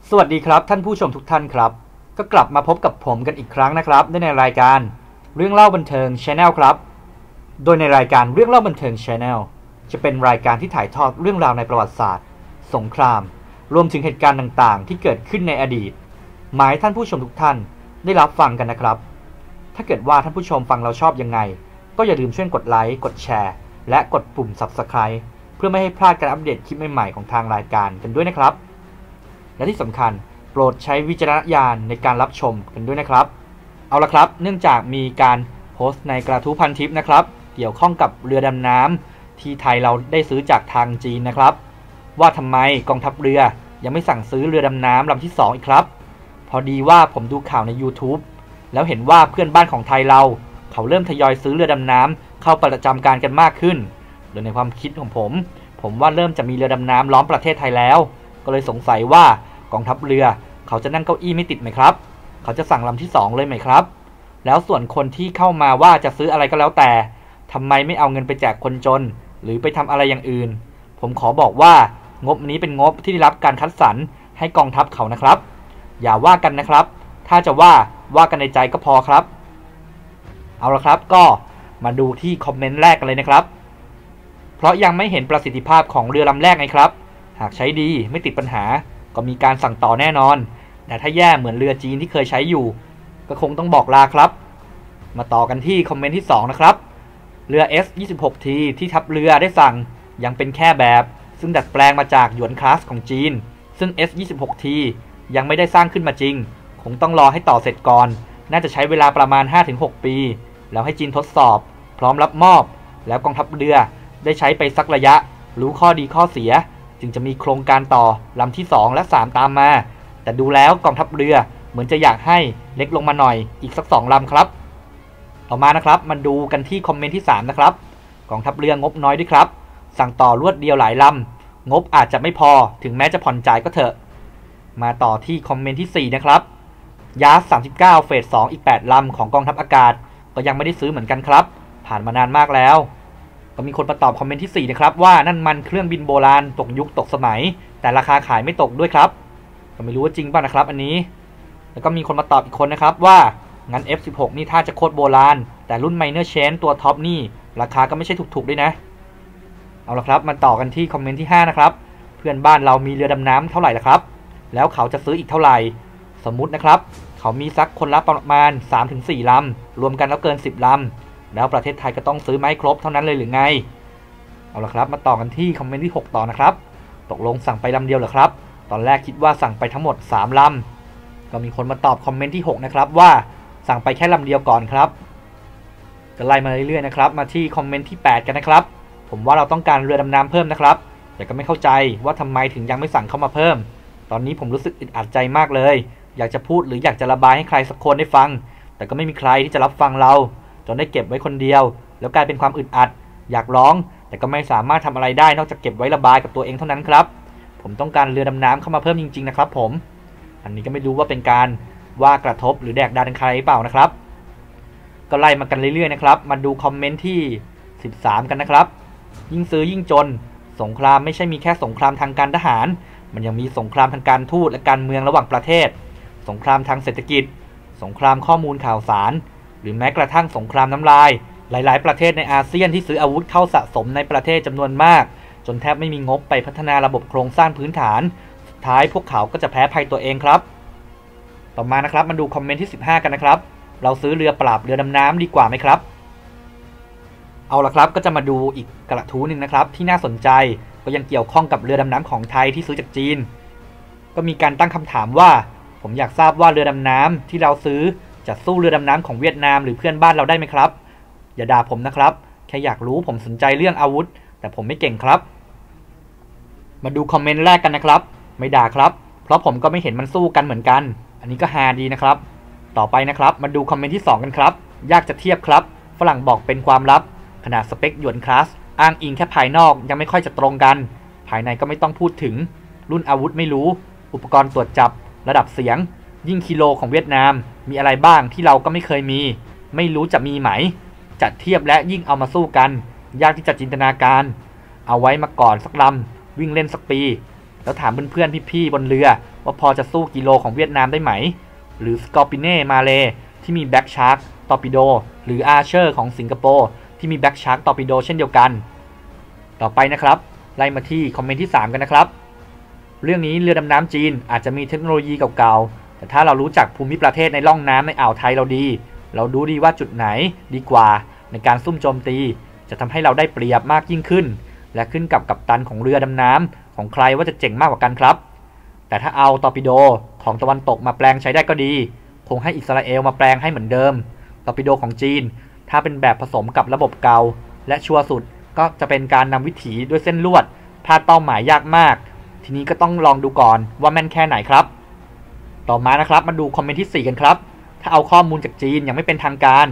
สวัสดีครับท่านผู้ชมทุกท่านครับก็กลับมาพบกับผมกันอีกครั้งนะครับในรายการเรื่องเล่าบันเทิง Channel ครับโดยในรายการเรื่องเล่าบันเทิง Channel จะเป็นรายการที่ถ่ายทอดเรื่องราวในประวัติศาสตร์สงครามรวมถึงเหตุการณ์ต่างๆที่เกิดขึ้นในอดีตหมายท่านผู้ชมทุกท่านได้รับฟังกันนะครับถ้าเกิดว่าท่านผู้ชมฟังเราชอบยังไงก็อย่าลืมช่วยกดไลค์กดแชร์และกดปุ่ม Subscribe เพื่อไม่ให้พลาดการอัปเดตคลิปใหม่ๆของทางรายการกันด้วยนะครับและที่สำคัญโปรดใช้วิจารณญาณในการรับชมกันด้วยนะครับเอาละครับเนื่องจากมีการโพสต์ในกระทู้พันทิปนะครับเกี่ยวข้องกับเรือดำน้ำที่ไทยเราได้ซื้อจากทางจีนนะครับว่าทำไมกองทัพเรือยังไม่สั่งซื้อเรือดำน้ำลำที่2อีกครับพอดีว่าผมดูข่าวใน YouTube แล้วเห็นว่าเพื่อนบ้านของไทยเราเขาเริ่มทยอยซื้อเรือดำน้ำเข้าประจำการกันมากขึ้นโดยในความคิดของผมว่าเริ่มจะมีเรือดำน้ำล้อมประเทศไทยแล้วก็เลยสงสัยว่ากองทัพเรือเขาจะนั่งเก้าอี้ไม่ติดไหมครับเขาจะสั่งลำที่2เลยไหมครับแล้วส่วนคนที่เข้ามาว่าจะซื้ออะไรก็แล้วแต่ทำไมไม่เอาเงินไปแจกคนจนหรือไปทำอะไรอย่างอื่นผมขอบอกว่างบนี้เป็นงบที่ได้รับการคัดสรรให้กองทัพเขานะครับอย่าว่ากันนะครับถ้าจะว่ากันในใจก็พอครับเอาละครับก็มาดูที่คอมเมนต์แรกกันเลยนะครับเพราะยังไม่เห็นประสิทธิภาพของเรือลำแรกไงครับหากใช้ดีไม่ติดปัญหาก็มีการสั่งต่อแน่นอนแต่ถ้าแย่เหมือนเรือจีนที่เคยใช้อยู่ก็คงต้องบอกลาครับมาต่อกันที่คอมเมนต์ที่2นะครับเรือ S26T ที่ทัพเรือได้สั่งยังเป็นแค่แบบซึ่งดัดแปลงมาจากหยวนคลาสของจีนซึ่ง S26T ยังไม่ได้สร้างขึ้นมาจริงคงต้องรอให้ต่อเสร็จก่อนน่าจะใช้เวลาประมาณ 5-6 ปีแล้วให้จีนทดสอบพร้อมรับมอบแล้วกองทัพเรือได้ใช้ไปสักระยะรู้ข้อดีข้อเสียจึงจะมีโครงการต่อลำที่2และ3ตามมาแต่ดูแล้วกองทัพเรือเหมือนจะอยากให้เล็กลงมาหน่อยอีกสัก2ลำครับต่อมานะครับมาดูกันที่คอมเมนต์ที่3นะครับกองทัพเรืองบน้อยด้วยครับสั่งต่อรวดเดียวหลายลำงบอาจจะไม่พอถึงแม้จะผ่อนจ่ายก็เถอะมาต่อที่คอมเมนต์ที่4นะครับยาส39เฟส2อีก8ลำของกองทัพอากาศก็ยังไม่ได้ซื้อเหมือนกันครับผ่านมานานมากแล้วก็มีคนมาตอบคอมเมนต์ที่4นะครับว่านั่นมันเครื่องบินโบราณตกยุคตกสมัยแต่ราคาขายไม่ตกด้วยครับก็ไม่รู้ว่าจริงป่ะนะครับอันนี้แล้วก็มีคนมาตอบอีกคนนะครับว่างั้น F16 นี่ถ้าจะโคตรโบราณแต่รุ่น Minor Change ตัวท็อปนี่ราคาก็ไม่ใช่ถูกๆด้วยนะเอาละครับมาต่อกันที่คอมเมนต์ที่5นะครับเพื่อนบ้านเรามีเรือดำน้ำเท่าไหร่ล่ะครับแล้วเขาจะซื้ออีกเท่าไหร่สมมุตินะครับเขามีสักคนละประมาณ 3-4 ลำรวมกันแล้วเกิน10ลำแล้วประเทศไทยก็ต้องซื้อไม้ครบเท่านั้นเลยหรือไงเอาละครับมาต่อกันที่คอมเมนต์ที่6ต่อนะครับตกลงสั่งไปลำเดียวเหรอครับตอนแรกคิดว่าสั่งไปทั้งหมด3ลำก็มีคนมาตอบคอมเมนต์ที่6นะครับว่าสั่งไปแค่ลำเดียวก่อนครับก็ไล่มาเรื่อยๆนะครับมาที่คอมเมนต์ที่8กันนะครับผมว่าเราต้องการเรือดำน้ำเพิ่มนะครับแต่ก็ไม่เข้าใจว่าทำไมถึงยังไม่สั่งเข้ามาเพิ่มตอนนี้ผมรู้สึกอึดอัดใจมากเลยอยากจะพูดหรืออยากจะระบายให้ใครสักคนได้ฟังแต่ก็ไม่มีใครที่จะรับฟังเราจนได้เก็บไว้คนเดียวแล้วกลายเป็นความอึดอัดอยากร้องแต่ก็ไม่สามารถทำอะไรได้นอกจากเก็บไว้ระบายกับตัวเองเท่านั้นครับผมต้องการเรือดำน้ำเข้ามาเพิ่มจริงๆนะครับผมอันนี้ก็ไม่รู้ว่าเป็นการว่ากระทบหรือแดกดันใครเปล่านะครับก็ไล่มากันเรื่อยๆนะครับมาดูคอมเมนต์ที่13กันนะครับยิ่งซื้อยิ่งจนสงครามไม่ใช่มีแค่สงครามทางการทหารมันยังมีสงครามทางการทูตและการเมืองระหว่างประเทศสงครามทางเศรษฐกิจสงครามข้อมูลข่าวสารหรือแม้กระทั่งสงครามน้ำลายหลายๆประเทศในอาเซียนที่ซื้ออาวุธเข้าสะสมในประเทศจำนวนมากจนแทบไม่มีงบไปพัฒนาระบบโครงสร้างพื้นฐานสุดท้ายพวกเขาก็จะแพ้ภัยตัวเองครับต่อมานะครับมาดูคอมเมนต์ที่15กันนะครับเราซื้อเรือปราบเรือดำน้ำดีกว่าไหมครับเอาละครับก็จะมาดูอีกกระทู้หนึ่งนะครับที่น่าสนใจก็ยังเกี่ยวข้องกับเรือดำน้ำของไทยที่ซื้อจากจีนก็มีการตั้งคำถามว่าผมอยากทราบว่าเรือดำน้ำที่เราซื้อจะสู้เรือดำน้ำของเวียดนามหรือเพื่อนบ้านเราได้ไหมครับอย่าด่าผมนะครับแค่อยากรู้ผมสนใจเรื่องอาวุธแต่ผมไม่เก่งครับมาดูคอมเมนต์แรกกันนะครับไม่ด่าครับเพราะผมก็ไม่เห็นมันสู้กันเหมือนกันอันนี้ก็ฮาดีนะครับต่อไปนะครับมาดูคอมเมนต์ที่2กันครับยากจะเทียบครับฝรั่งบอกเป็นความลับขนาดสเปคหยวนคลาสอ้างอิงแค่ภายนอกยังไม่ค่อยจะตรงกันภายในก็ไม่ต้องพูดถึงรุ่นอาวุธไม่รู้อุปกรณ์ตรวจจับระดับเสียงยิ่งกิโลของเวียดนามมีอะไรบ้างที่เราก็ไม่เคยมีไม่รู้จะมีไหมจัดเทียบและยิ่งเอามาสู้กันยากที่จะจินตนาการเอาไว้มาก่อนสักลำวิ่งเล่นสักปีแล้วถามเพื่อนๆพี่ๆบนเรือว่าพอจะสู้กิโลของเวียดนามได้ไหมหรือสกอร์ปิเน่มาเลที่มีแบ็กชาร์กตอร์ปิโดหรืออาร์เชอร์ของสิงคโปร์ที่มีแบ็กชาร์กตอร์ปิโดเช่นเดียวกันต่อไปนะครับไล่มาที่คอมเมนต์ที่3กันนะครับเรื่องนี้เรือดำน้ำจีนอาจจะมีเทคโนโลยีเก่าๆแต่ถ้าเรารู้จักภูมิประเทศในร่องน้ำในอ่าวไทยเรารู้ดีว่าจุดไหนดีกว่าในการซุ่มโจมตีจะทำให้เราได้เปรียบมากยิ่งขึ้นและขึ้นกับกัปตันของเรือดำน้ำของใครว่าจะเจ๋งมากกว่ากันครับแต่ถ้าเอาตอร์ปิโดของตะวันตกมาแปลงใช้ได้ก็ดีคงให้อิสราเอลมาแปลงให้เหมือนเดิมตอร์ปิโดของจีนถ้าเป็นแบบผสมกับระบบเก่าและชัวร์สุดก็จะเป็นการนำวิถีด้วยเส้นลวดพลาดเป้าหมายยากมากทีนี้ก็ต้องลองดูก่อนว่าแม่นแค่ไหนครับต่อมานะครับมาดูคอมเมนต์ที่4กันครับถ้าเอาข้อมูลจากจีนยังไม่เป็นทางการ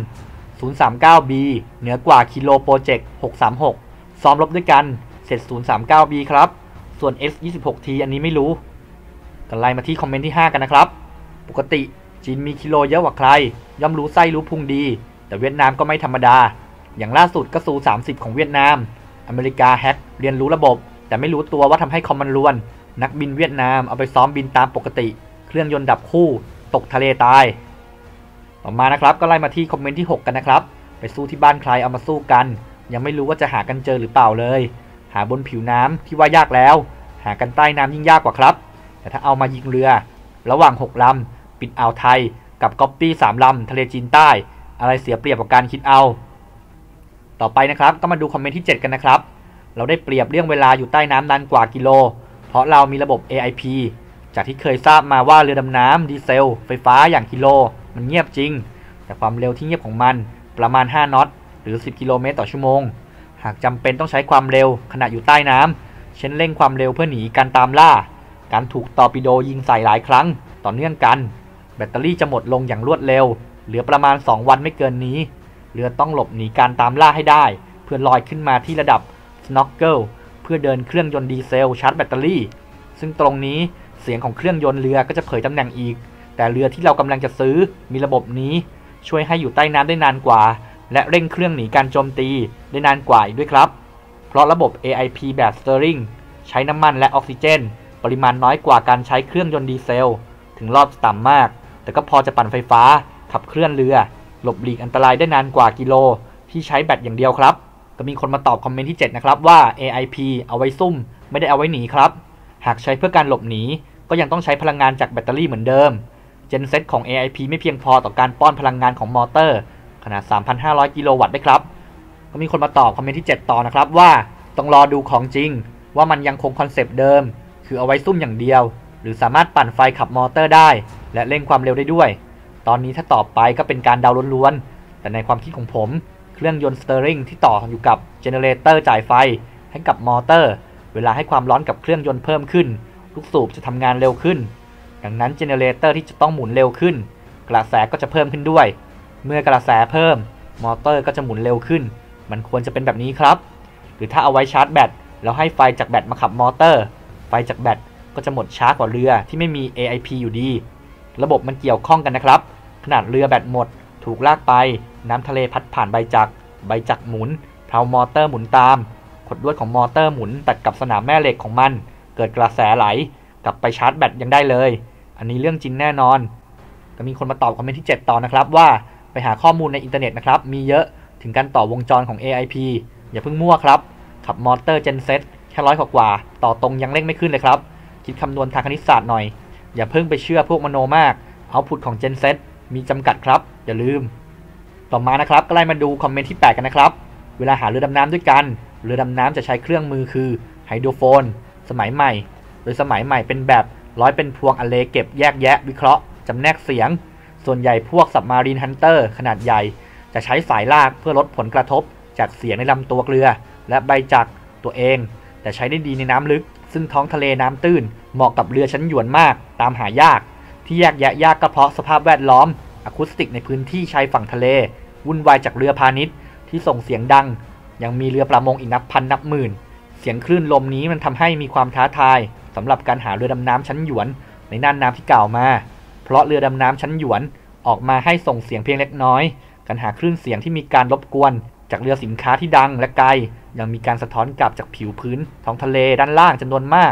039B เหนือกว่าคิโลโปรเจกต์636ซ้อมรบด้วยกันเสร็จ 039B ครับส่วน S26T อันนี้ไม่รู้กันไล่มาที่คอมเมนต์ที่5กันนะครับปกติจีนมีกิโลเยอะกว่าใครย่อมรู้ไส้รู้พุงดีแต่เวียดนามก็ไม่ธรรมดาอย่างล่าสุดก็ซู30ของเวียดนามอเมริกาแฮกเรียนรู้ระบบแต่ไม่รู้ตัวว่าทำให้คอมมันรวนนักบินเวียดนามเอาไปซ้อมบินตามปกติเครื่องยนต์ดับคู่ตกทะเลตายต่อมานะครับก็ไล่มาที่คอมเมนต์ที่6กันนะครับไปสู้ที่บ้านใครเอามาสู้กันยังไม่รู้ว่าจะหากันเจอหรือเปล่าเลยหาบนผิวน้ำที่ว่ายากแล้วหากันใต้น้ำยิ่งยากกว่าครับแต่ถ้าเอามายิงเรือระหว่าง6ลำปิดอ่าวไทยกับก๊อปปี้3ลำทะเลจีนใต้อะไรเสียเปรียบกว่าการคิดเอาต่อไปนะครับก็มาดูคอมเมนต์ที่7กันนะครับเราได้เปรียบเรื่องเวลาอยู่ใต้น้ำนานกว่ากิโลเพราะเรามีระบบ AIP จากที่เคยทราบมาว่าเรือดำน้ำดีเซลไฟฟ้าอย่างกิโลมันเงียบจริงแต่ความเร็วที่เงียบของมันประมาณ5 นอตหรือ10 กิโลเมตรต่อชั่วโมงหากจำเป็นต้องใช้ความเร็วขณะอยู่ใต้น้ำเช่นเร่งความเร็วเพื่อหนีการตามล่าการถูกตอร์ปิโดยิงใส่หลายครั้งต่อเนื่องกันแบตเตอรี่จะหมดลงอย่างรวดเร็วเหลือประมาณ2 วันไม่เกินนี้เรือต้องหลบหนีการตามล่าให้ได้เพื่อลอยขึ้นมาที่ระดับสโนว์เกิลเพื่อเดินเครื่องยนต์ดีเซลชาร์จแบตเตอรี่ซึ่งตรงนี้เสียงของเครื่องยนต์เรือก็จะเผยตำแหน่งอีกแต่เรือที่เรากำลังจะซื้อมีระบบนี้ช่วยให้อยู่ใต้น้ำได้นานกว่าและเร่งเครื่องหนีการโจมตีได้นานกว่าอีกด้วยครับเพราะระบบ AIP แบบสเตอริงใช้น้ำมันและออกซิเจนปริมาณน้อยกว่าการใช้เครื่องยนต์ดีเซลถึงรอบต่ำมากแต่ก็พอจะปั่นไฟฟ้าขับเคลื่อนเรือหลบหลีกอันตรายได้นานกว่ากิโลที่ใช้แบตอย่างเดียวครับก็มีคนมาตอบคอมเมนต์ที่7นะครับว่า AIP เอาไว้ซุ่มไม่ได้เอาไว้หนีครับหากใช้เพื่อการหลบหนีก็ยังต้องใช้พลังงานจากแบตเตอรี่เหมือนเดิมเจนเซตของ AIP ไม่เพียงพอต่อการป้อนพลังงานของมอเตอร์ขนาด 3,500 กิโลวัตต์ได้ครับก็มีคนมาตอบคอมเมนต์ที่7ต่อนะครับว่าต้องรอดูของจริงว่ามันยังคงคอนเซปต์เดิมคือเอาไว้ซุ่มอย่างเดียวหรือสามารถปั่นไฟขับมอเตอร์ได้และเร่งความเร็วได้ด้วยตอนนี้ถ้าต่อไปก็เป็นการเดาล้วนๆแต่ในความคิดของผมเครื่องยนต์สเตอริงที่ต่ออยู่กับเจเนเรเตอร์จ่ายไฟให้กับมอเตอร์เวลาให้ความร้อนกับเครื่องยนต์เพิ่มขึ้นลูกสูบจะทำงานเร็วขึ้นดังนั้นเจเนเรเตอร์ที่จะต้องหมุนเร็วขึ้นกระแสก็จะเพิ่มขึ้นด้วยเมื่อกระแสเพิ่มมอเตอร์ก็จะหมุนเร็วขึ้นมันควรจะเป็นแบบนี้ครับหรือถ้าเอาไว้ชาร์จแบตแล้วให้ไฟจากแบตมาขับมอเตอร์ไฟจากแบตก็จะหมดช้ากว่าเรือที่ไม่มี AIP อยู่ดีระบบมันเกี่ยวข้องกันนะครับขนาดเรือแบตหมดถูกลากไปน้ำทะเลพัดผ่านใบจักรหมุนเพลามอเตอร์หมุนตามขดลวดของมอเตอร์หมุนตัดกับสนามแม่เหล็กของมันเกิดกระแสไหลกลับไปชาร์จแบตยังได้เลยอันนี้เรื่องจริงแน่นอนก็มีคนมาตอบคอมเมนต์ที่7ต่อนะครับว่าไปหาข้อมูลในอินเทอร์เน็ตนะครับมีเยอะถึงการต่อวงจรของ AIP อย่าเพิ่งมั่วครับขับมอเตอร์เจนเซ็ตแค่100 กว่าต่อตรงยังเร่งไม่ขึ้นเลยครับคิดคำนวณทางคณิตศาสตร์หน่อยอย่าเพิ่งไปเชื่อพวกมโนมากเอาพุทของเจนเซ็ตมีจำกัดครับอย่าลืมต่อมานะครับก็ไล่มาดูคอมเมนต์ที่8กันนะครับเวลาหาเรือดำน้ำด้วยกันเรือดำน้ำจะใช้เครื่องมือคือไฮโดรโฟนสมัยใหม่โดยสมัยใหม่เป็นแบบร้อยเป็นพวงอะเลเก็บแยกแยะวิเคราะห์จำแนกเสียงส่วนใหญ่พวกซับมารีนฮันเตอร์ขนาดใหญ่จะใช้สายลากเพื่อลดผลกระทบจากเสียงในลำตัวเรือและใบจักรตัวเองแต่ใช้ได้ดีในน้ำลึกซึ่งท้องทะเลน้ำตื้นเหมาะกับเรือชั้นหยวนมากตามหายากที่แยกแยะยากก็เพราะสภาพแวดล้อมอะคูสติกในพื้นที่ชายฝั่งทะเลวุ่นวายจากเรือพาณิชย์ที่ส่งเสียงดังยังมีเรือประมงอีกนับพันนับหมื่นเสียงคลื่นลมนี้มันทำให้มีความท้าทายสำหรับการหาเรือดำน้ำชั้นหยวนในน่านน้ำที่กล่าวมาเพราะเรือดำน้ำชั้นหยวนออกมาให้ส่งเสียงเพียงเล็กน้อยการหาคลื่นเสียงที่มีการรบกวนจากเรือสินค้าที่ดังและไกลยังมีการสะท้อนกลับจากผิวพื้นท้องทะเลด้านล่างจำนวนมาก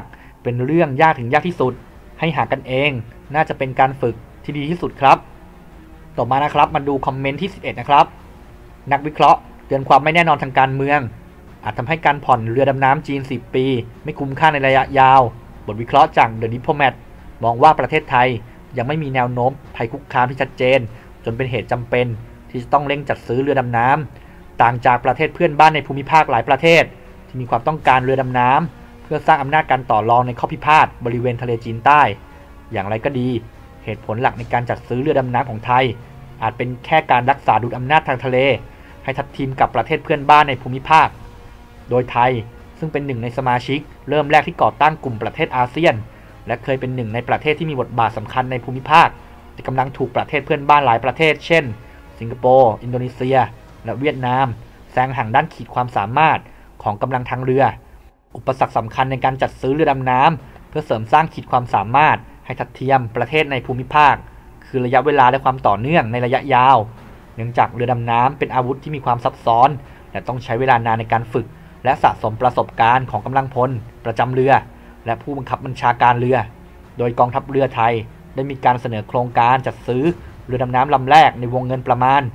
เป็นเรื่องยากถึงยากที่สุดให้หากันเองน่าจะเป็นการฝึกที่ดีที่สุดครับต่อมานะครับมาดูคอมเมนต์ที่11นะครับนักวิเคราะห์เตือนความไม่แน่นอนทางการเมืองอาจทำให้การผ่อนเรือดำน้ำจีน10 ปีไม่คุ้มค่าในระยะยาวบทวิเคราะห์จาก The Diplomat มองว่าประเทศไทยยังไม่มีแนวโน้มภัยคุกคามที่ชัดเจนจนเป็นเหตุจำเป็นที่จะต้องเร่งจัดซื้อเรือดำน้ำต่างจากประเทศเพื่อนบ้านในภูมิภาคหลายประเทศที่มีความต้องการเรือดำน้ำเพื่อสร้างอำนาจการต่อรองในข้อพิพาทบริเวณทะเลจีนใต้อย่างไรก็ดีเหตุผลหลักในการจัดซื้อเรือดำน้ำของไทยอาจเป็นแค่การรักษาดุลอำนาจทางทะเลให้ทัดทีมกับประเทศเพื่อนบ้านในภูมิภาคโดยไทยซึ่งเป็นหนึ่งในสมาชิกเริ่มแรกที่ก่อตั้งกลุ่มประเทศอาเซียนและเคยเป็นหนึ่งในประเทศที่มีบทบาทสำคัญในภูมิภาคแต่กำลังถูกประเทศเพื่อนบ้านหลายประเทศเช่นสิงคโปร์อินโดนีเซียและเวียดนามแซงห่างด้านขีดความสามารถของกำลังทางเรืออุปสรรคสำคัญในการจัดซื้อเรือดำน้ำเพื่อเสริมสร้างขีดความสามารถให้ทัดเทียมประเทศในภูมิภาคคือระยะเวลาและความต่อเนื่องในระยะยาวเนื่องจากเรือดำน้ำเป็นอาวุธที่มีความซับซ้อนและต้องใช้เวลานานในการฝึกและสะสมประสบการณ์ของกำลังพลประจำเรือและผู้บังคับบัญชาการเรือโดยกองทัพเรือไทยได้มีการเสนอโครงการจัดซื้อเรือดำน้ำลำแรกในวงเงินประมาณ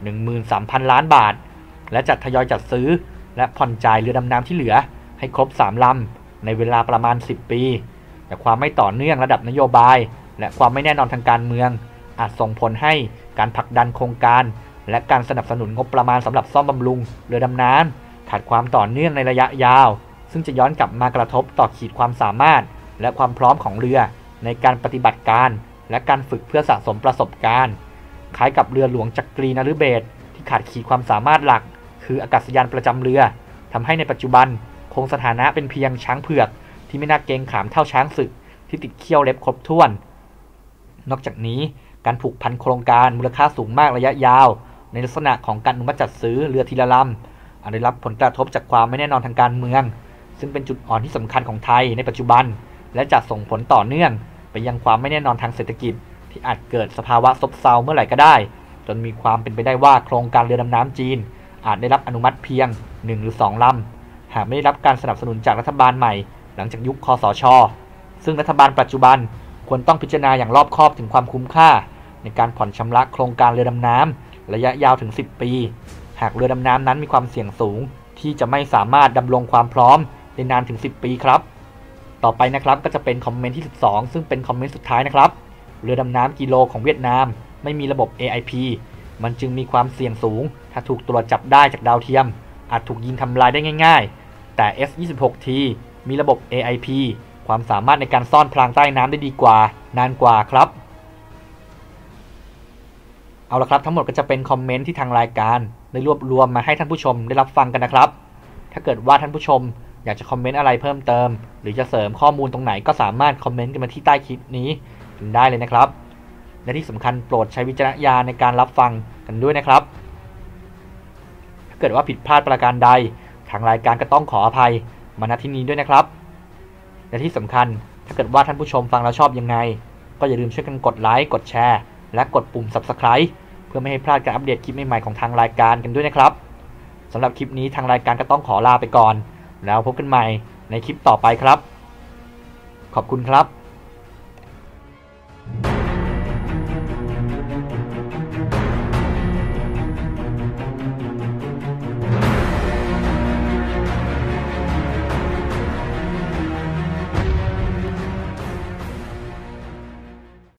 13,000 ล้านบาทและจัดทยอยจัดซื้อและผ่อนจ่ายเรือดำน้ำที่เหลือให้ครบ3 ลำในเวลาประมาณ10 ปีแต่ความไม่ต่อเนื่องระดับนโยบายและความไม่แน่นอนทางการเมืองอาจส่งผลให้การผลักดันโครงการและการสนับสนุนงบประมาณสำหรับซ่อมบำรุงเรือดำน้ำขาดความต่อเนื่องในระยะยาวซึ่งจะย้อนกลับมากระทบต่อขีดความสามารถและความพร้อมของเรือในการปฏิบัติการและการฝึกเพื่อสะสมประสบการณ์คล้ายกับเรือหลวงจักรีนฤเบศรที่ขาดขีดความสามารถหลักคืออากาศยานประจำเรือทำให้ในปัจจุบันคงสถานะเป็นเพียงช้างเผือกที่ไม่น่าเกรงขามเท่าช้างศึกที่ติดเขี้ยวเล็บครบถ้วนนอกจากนี้การผูกพันโครงการมูลค่าสูงมากระยะยาวในลักษณะของการอนุมัติจัดซื้อเรือทีละลำอาจได้รับผลกระทบจากความไม่แน่นอนทางการเมืองซึ่งเป็นจุดอ่อนที่สำคัญของไทยในปัจจุบันและจะส่งผลต่อเนื่องไปยังความไม่แน่นอนทางเศรษฐกิจที่อาจเกิดสภาวะซบเซาเมื่อไหร่ก็ได้จนมีความเป็นไปได้ว่าโครงการเรือดำน้ำจีนอาจได้รับอนุมัติเพียง1 หรือ 2 ลำหากไม่ได้รับการสนับสนุนจากรัฐบาลใหม่หลังจากยุคคสช.ซึ่งรัฐบาลปัจจุบันควรต้องพิจารณาอย่างรอบคอบถึงความคุ้มค่าในการผ่อนชำระโครงการเรือดำน้ำระยะยาวถึง10 ปีหากเรือดำน้ำนั้นมีความเสี่ยงสูงที่จะไม่สามารถดำรงความพร้อมได้นานถึง10 ปีครับต่อไปนะครับก็จะเป็นคอมเมนต์ที่12ซึ่งเป็นคอมเมนต์สุดท้ายนะครับเรือดำน้ำกิโลของเวียดนามไม่มีระบบ AIP มันจึงมีความเสี่ยงสูงถ้าถูกตรวจจับได้จากดาวเทียมอาจถูกยิงทำลายได้ง่ายๆแต่ S-26T มีระบบ AIP ความสามารถในการซ่อนพรางใต้น้ำได้ดีกว่านานกว่าครับเอาละครับทั้งหมดก็จะเป็นคอมเมนต์ที่ทางรายการได้รวบรวมมาให้ท่านผู้ชมได้รับฟังกันนะครับถ้าเกิดว่าท่านผู้ชมอยากจะคอมเมนต์อะไรเพิ่มเติมหรือจะเสริมข้อมูลตรงไหนก็สามารถคอมเมนต์กันมาที่ใต้คลิปนี้กันได้เลยนะครับและที่สำคัญโปรดใช้วิจารณญาณในการรับฟังกันด้วยนะครับถ้าเกิดว่าผิดพลาดประการใดทางรายการก็ต้องขออภัยมาณที่นี้ด้วยนะครับและที่สำคัญถ้าเกิดว่าท่านผู้ชมฟังแล้วชอบยังไงก็อย่าลืมช่วยกันกดไลค์กดแชร์และกดปุ่ม Subscribe เพื่อไม่ให้พลาดการอัปเดตคลิปใหม่ๆของทางรายการกันด้วยนะครับสำหรับคลิปนี้ทางรายการก็ต้องขอลาไปก่อนแล้วพบกันใหม่ในคลิปต่อไปครับขอบคุณครับ